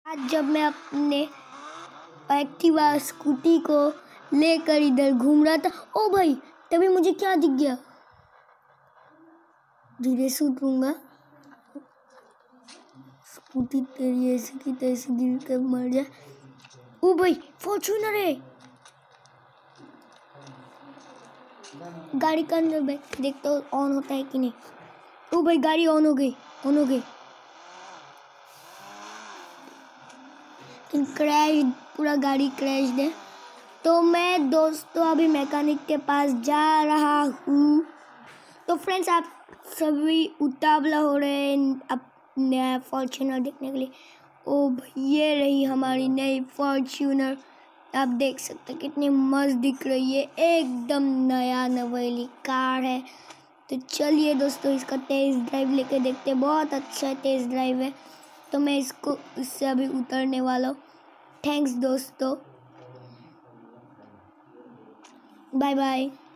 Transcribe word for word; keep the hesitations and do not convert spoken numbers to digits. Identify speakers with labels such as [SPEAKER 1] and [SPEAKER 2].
[SPEAKER 1] आज जब मैं अपने एक्टिवा स्कूटी को लेकर इधर घूम रहा था, ओ भाई तभी मुझे क्या दिख गया। धीरे से उतरूंगा, स्कूटी तेरी ऐसी की तैसी गिर के मर जाए। ओ भाई फॉर्च्यूनर है। गाड़ी के अंदर बैठ देखता हूँ ऑन होता है कि नहीं। ओ भाई गाड़ी ऑन हो गई, ऑन हो गई। क्रैश, पूरा गाड़ी क्रैश है। तो मैं दोस्तों अभी मैकेनिक के पास जा रहा हूँ। तो फ्रेंड्स आप सभी उतावला हो रहे हैं अब नया फॉर्च्यूनर देखने के लिए। ओ भाई ये रही हमारी नई फॉर्च्यूनर। आप देख सकते हैं कितनी मस्त दिख रही है, एकदम नया नवेली कार है। तो चलिए दोस्तों इसका टेस्ट ड्राइव लेके देखते हैं। बहुत अच्छा टेस्ट ड्राइव है। तो मैं इसको इससे अभी उतरने वाला हूँ। थैंक्स दोस्तों, बाय बाय।